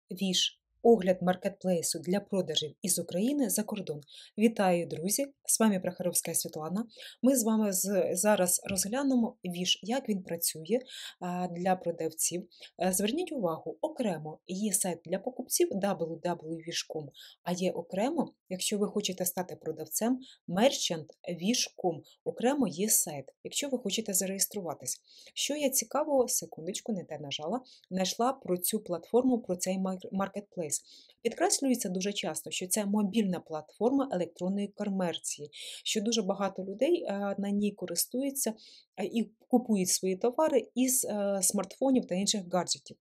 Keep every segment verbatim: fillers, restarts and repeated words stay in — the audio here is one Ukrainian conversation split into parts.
Віж. Огляд маркетплейсу для продажів із України за кордон. Вітаю, друзі! З вами Прохоровська Світлана. Ми з вами з, зараз розглянемо Віж, як він працює а, для продавців. А, зверніть увагу, окремо є сайт для покупців дабл ю дабл ю дабл ю крапка віж крапка ком, а є окремо, якщо ви хочете стати продавцем, мерчант крапка віж крапка ком. Окремо є сайт, якщо ви хочете зареєструватись. Що є цікавого, секундочку, не те нажала, знайшла про цю платформу, про цей маркетплейс. Підкреслюється дуже часто, що це мобільна платформа електронної комерції, що дуже багато людей на ній користуються і купують свої товари із смартфонів та інших гаджетів.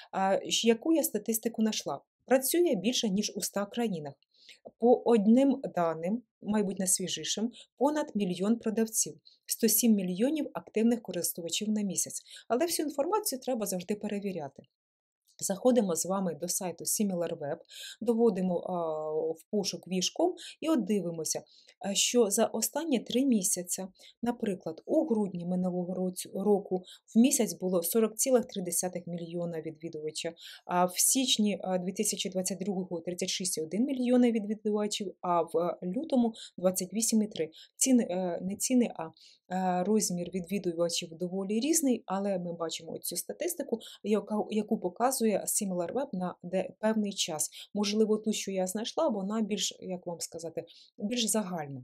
Яку я статистику знайшла? Працює більше, ніж у ста країнах. По одним даним, мабуть, найсвіжішим, понад мільйон продавців, сто сім мільйонів активних користувачів на місяць. Але всю інформацію треба завжди перевіряти. Заходимо з вами до сайту SimilarWeb, доводимо а, в пошук віж крапка ком і от дивимося, що за останні три місяці, наприклад, у грудні минулого року в місяць було сорок цілих три десятих мільйона відвідувачів, а в січні дві тисячі двадцять другого тридцять шість цілих один мільйона відвідувачів, а в лютому двадцять вісім цілих три. Ціни, не ціни, а розмір відвідувачів доволі різний, але ми бачимо цю статистику, яку показує SimilarWeb на певний час. Можливо, ту, що я знайшла, вона більш, як вам сказати, більш загальна.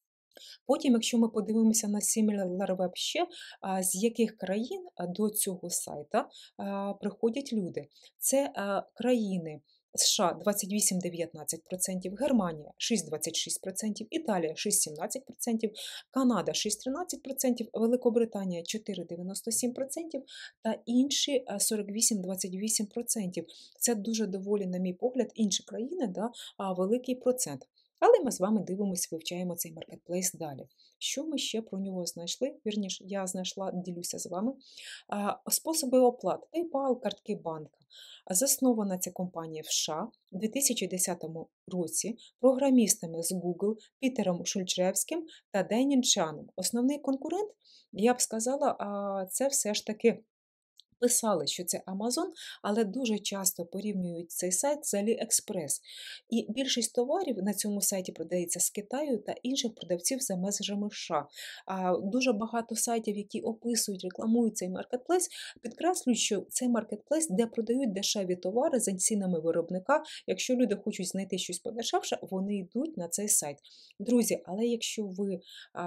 Потім, якщо ми подивимося на SimilarWeb ще, з яких країн до цього сайта приходять люди. Це країни США двадцять вісім цілих дев'ятнадцять сотих відсотка, Германія шість цілих двадцять шість сотих відсотка, Італія шість цілих сімнадцять сотих відсотка, Канада шість цілих тринадцять сотих відсотка, Великобританія чотири цілих дев'яносто сім сотих відсотка та інші сорок вісім цілих двадцять вісім сотих відсотка. Це дуже доволі, на мій погляд, інші країни, да, великий процент. Але ми з вами дивимося, вивчаємо цей маркетплейс далі. Що ми ще про нього знайшли? Вірніше, я знайшла, ділюся з вами. Способи оплат. PayPal, картки банка. Заснована ця компанія в США у дві тисячі десятому році програмістами з Google Пітером Шульчевським та Денін Чаном. Основний конкурент, я б сказала, це все ж таки писали, що це Amazon, але дуже часто порівнюють цей сайт з AliExpress. І більшість товарів на цьому сайті продається з Китаю та інших продавців за межами США. Дуже багато сайтів, які описують, рекламують цей маркетплейс, підкреслюють, що цей маркетплейс, де продають дешеві товари за цінами виробника. Якщо люди хочуть знайти щось подешевше, вони йдуть на цей сайт. Друзі, але якщо ви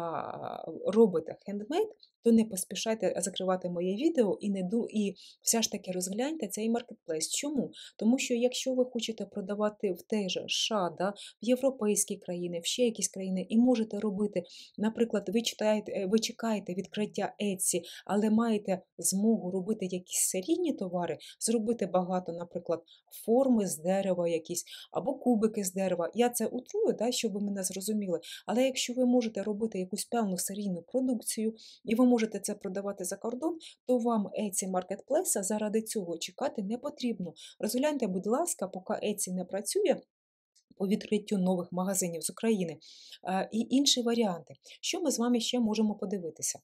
а, робите хендмейд, то не поспішайте закривати моє відео і не ду, і все ж таки розгляньте цей маркетплейс. Чому? Тому що якщо ви хочете продавати в те же США, да, в європейські країни, в ще якісь країни, і можете робити, наприклад, ви, читаєте, ви чекаєте відкриття Etsy, але маєте змогу робити якісь серійні товари, зробити багато, наприклад, форми з дерева якісь, або кубики з дерева. Я це утрую, да, щоб ви мене зрозуміли. Але якщо ви можете робити якусь певну серійну продукцію, і ви можете це продавати за кордон, то вам Etsy маркетплейса заради цього чекати не потрібно. Розгляньте, будь ласка, поки Etsy не працює по відкриттю нових магазинів з України і інші варіанти. Що ми з вами ще можемо подивитися?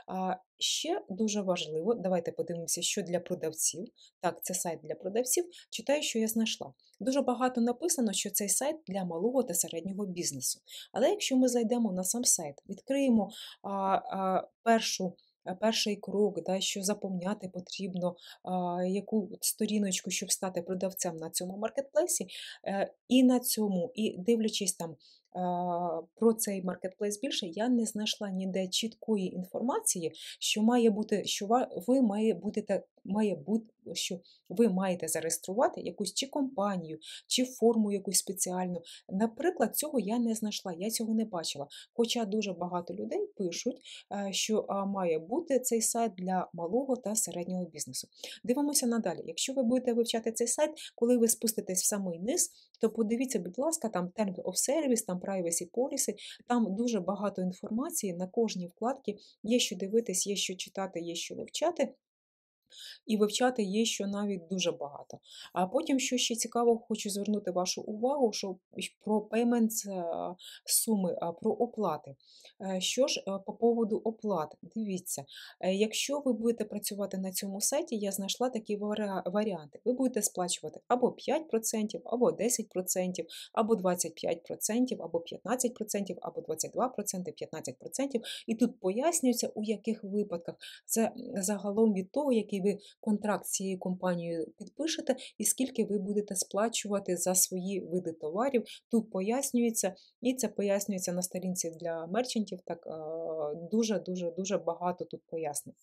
Ще дуже важливо, давайте подивимося, що для продавців. Так, це сайт для продавців. Читаю, що я знайшла. Дуже багато написано, що цей сайт для малого та середнього бізнесу. Але якщо ми зайдемо на сам сайт, відкриємо а, а, першу Перший крок, да, що заповняти потрібно, а, яку сторіночку, щоб стати продавцем на цьому маркетплейсі, е, і на цьому, і дивлячись там а, про цей маркетплейс більше, я не знайшла ніде чіткої інформації, що має бути, що ви має бути, має бути, що ви маєте зареєструвати якусь чи компанію, чи форму якусь спеціальну. Наприклад, цього я не знайшла, я цього не бачила. Хоча дуже багато людей пишуть, що має бути цей сайт для малого та середнього бізнесу. Дивимося надалі. Якщо ви будете вивчати цей сайт, коли ви спуститесь в самий низ, то подивіться, будь ласка, там Terms of Service, там Privacy Policy, там дуже багато інформації на кожній вкладці, є що дивитись, є що читати, є що вивчати. І вивчати є що навіть дуже багато. А потім, що ще цікаво, хочу звернути вашу увагу, що про payments, е, суми, а, про оплати. Е, Що ж е, по поводу оплат, дивіться, е, якщо ви будете працювати на цьому сайті, я знайшла такі варіа- варіанти. Ви будете сплачувати або п'ять відсотків, або десять відсотків, або двадцять п'ять відсотків, або п'ятнадцять відсотків, або двадцять два відсотки, п'ятнадцять відсотків. І тут пояснюється, у яких випадках. Це загалом від того, який ви контракт з цією компанією підпишете і скільки ви будете сплачувати за свої види товарів. Тут пояснюється, і це пояснюється на сторінці для мерчантів. Так дуже-дуже дуже багато тут пояснень.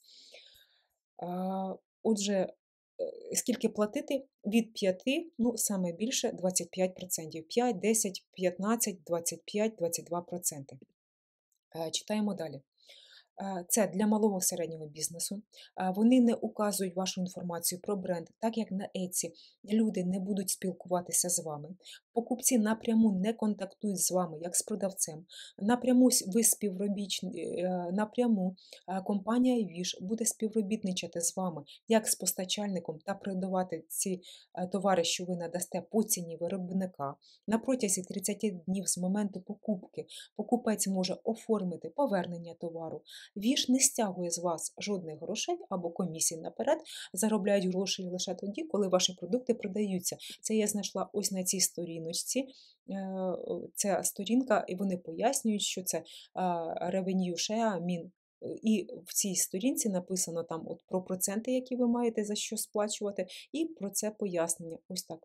А, Отже, е, скільки платити? Від п'яти, ну саме більше двадцять п'ять відсотків. п'ять, десять, п'ятнадцять, двадцять п'ять, двадцять два відсотки. Е, Читаємо далі. Е, Це для малого середнього бізнесу. Е, Вони не указують вашу інформацію про бренд, так як на Etsy люди не будуть спілкуватися з вами. Покупці напряму не контактують з вами, як з продавцем. Напряму с- ви співробіч... е, напряму е, компанія Wish буде співробітничати з вами як з постачальником та продавати ці е, товари, що ви надасте по ціні виробника. На протязі тридцяти днів з моменту покупки покупець може оформити повернення товару. Віж не стягує з вас жодних грошей або комісій наперед, заробляють гроші лише тоді, коли ваші продукти продаються. Це я знайшла ось на цій сторіночці. Е, Ця сторінка, і вони пояснюють, що це а, Revenue Share Min. І в цій сторінці написано там от про проценти, які ви маєте за що сплачувати, і про це пояснення. Ось так.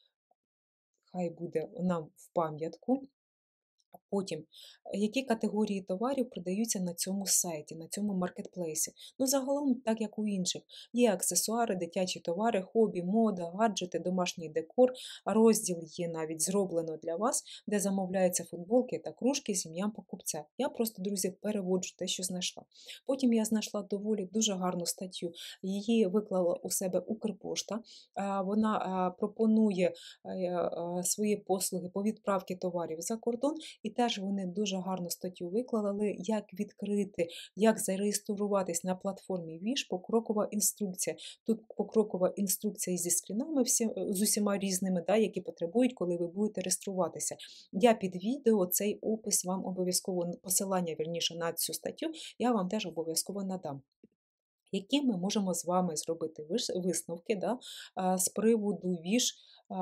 Хай буде нам в пам'ятку. Потім, які категорії товарів продаються на цьому сайті, на цьому маркетплейсі. Ну, загалом, так як у інших, є аксесуари, дитячі товари, хобі, мода, гаджети, домашній декор. Розділ є навіть зроблено для вас, де замовляються футболки та кружки з ім'ям покупця. Я просто, друзі, переводжу те, що знайшла. Потім я знайшла доволі дуже гарну статтю. Її виклала у себе Укрпошта. Вона пропонує свої послуги по відправці товарів за кордон. І теж вони дуже гарну статтю виклали, як відкрити, як зареєструватись на платформі Wish, покрокова інструкція. Тут покрокова інструкція зі скрінами всі, з усіма різними, да, які потребують, коли ви будете реєструватися. Я під відео цей опис вам обов'язково, посилання, вірніше, на цю статтю, я вам теж обов'язково надам. Які ми можемо з вами зробити висновки, да, з приводу Wish,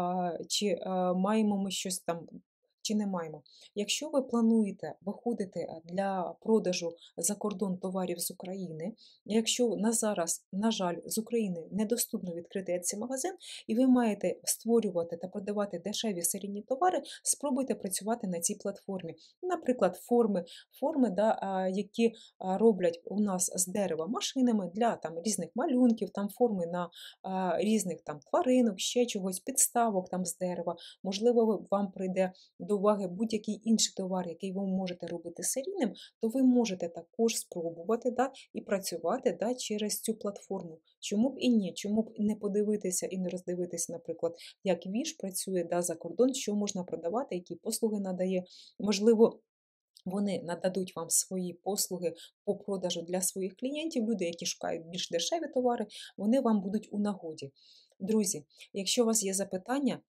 чи маємо ми щось там, чи не маємо. Якщо ви плануєте виходити для продажу за кордон товарів з України, якщо на зараз, на жаль, з України недоступно відкрити Etsy-магазин, і ви маєте створювати та продавати дешеві серійні товари, спробуйте працювати на цій платформі. Наприклад, форми, форми да, які роблять у нас з дерева машинами для там, різних малюнків, там форми на а, різних там тваринок, ще чогось, підставок там з дерева. Можливо, вам прийде до уваги будь-який інший товар, який ви можете робити серійним, то ви можете також спробувати да, і працювати да, через цю платформу. Чому б і ні? Чому б не подивитися і не роздивитися, наприклад, як Wish працює да, за кордон, що можна продавати, які послуги надає. Можливо, вони нададуть вам свої послуги по продажу для своїх клієнтів. Люди, які шукають більш дешеві товари, вони вам будуть у нагоді. Друзі, якщо у вас є запитання,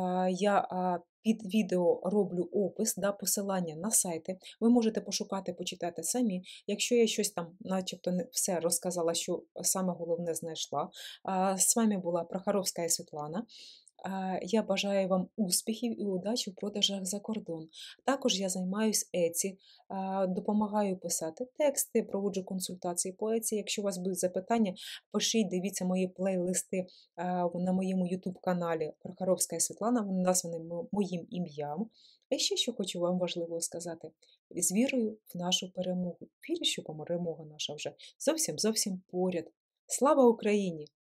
я під відео роблю опис, да, посилання на сайти. Ви можете пошукати, почитати самі. Якщо я щось там начебто не все розказала, що саме головне знайшла. З вами була Прохоровська Світлана. Я бажаю вам успіхів і удачі в продажах за кордон. Також я займаюсь Etsy, допомагаю писати тексти, проводжу консультації по Etsy. Якщо у вас будуть запитання, пишіть, дивіться мої плейлисти на моєму ютуб-каналі Прохоровська Світлана, вони названі моїм ім'ям. А ще що хочу вам важливо сказати. З вірою в нашу перемогу. Вірю, що перемога наша вже зовсім-зовсім поряд. Слава Україні!